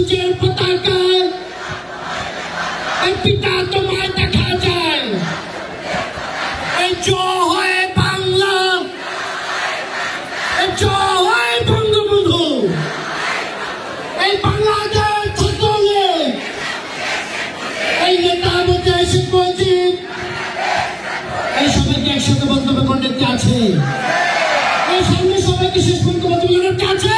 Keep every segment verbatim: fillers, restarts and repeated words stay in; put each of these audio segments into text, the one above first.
সূর্যের পতাকায় পিতা তোমায় দেখা যায়। এই জয় বাংলা, জয় বঙ্গবন্ধু। এই বাংলাদেশ ছাত্রলীগ, এই নেতা মধ্যে শেখ মুজিব, এই সবাইকে একসাথে বক্তব্য করতে আছে। এই সামনে সবাইকে শেষ পর্যন্ত বক্তব্য করতে আছে।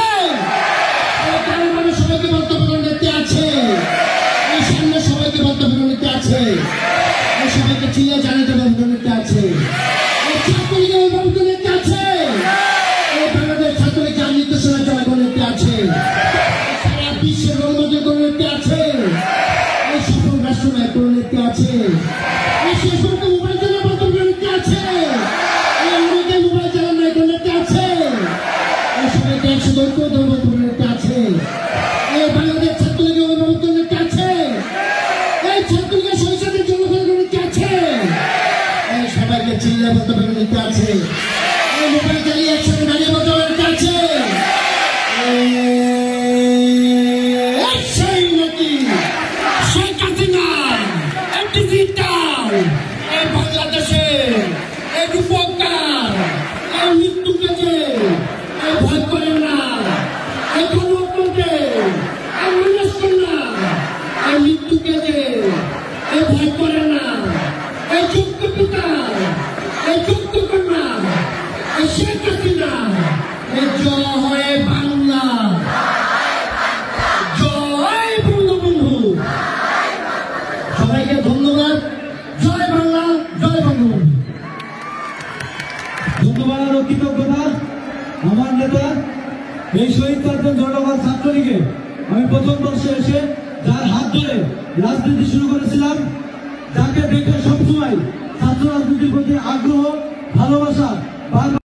সবাইকে বক্তব্য করতে আছে। এই সামনে সবাইকে বক্তব্য করতে আছে। এই সবাইকে চিনে জানাতে বক্তব্য আছে। এই ছাত্রলীগের বক্তব্য করতে আছে। এই বাংলাদেশ ছাত্রলীগ নির্দেশনা চলা করতে আছে। সারা বিশ্বের রোলমডেল করতে আছে। এই সফল রাষ্ট্রনায়ক করতে আছে। এই শেষ পর্যন্ত মোবাইল চালানো বক্তব্য করতে আছে। এই আমেরিকায় মোবাইল চালানো করতে আছে। এই সবাইকে একসাথে ঐক্য বক্তব্য করতে আছে। এই বাংলাদেশ ছাত্রলীগের অভিভাবক করতে আছে। এই ছাত্রলীগের সংসদের জনগণ করতে আছে। এই সবাইকে চিল্লা বক্তব্য করতে আছে। এই মোবাইল চালিয়ে একসাথে দাঁড়িয়ে বক্তব্য করতে আছে। সেই নাকি শেখ হাসিনা ডিজিটাল এই বাংলাদেশে এই রূপকার এই মৃত্যুকে যে এই ভয় করে না, এই গণতন্ত্রকে এই মানুষকে না, এই মৃত্যুকে যে এই ভয় করে না, এই যোগ্য পিতা, এই যোগ্য কন্যা, এই শেখ হাসিনা, এই জয় বাংলা, জয় বঙ্গবন্ধু। সবাইকে ধন্যবাদ। জয় বাংলা, জয় বঙ্গবন্ধু। ধন্যবাদ ও কৃতজ্ঞতা আমার নেতা এই শহীদ প্রাক্তন জনগণ ছাত্রলীগে আমি প্রথম বর্ষে এসে যার হাত ধরে রাজনীতি শুরু করেছিলাম, যাকে দেখে সবসময় ছাত্র রাজনীতির প্রতি আগ্রহ, ভালোবাসা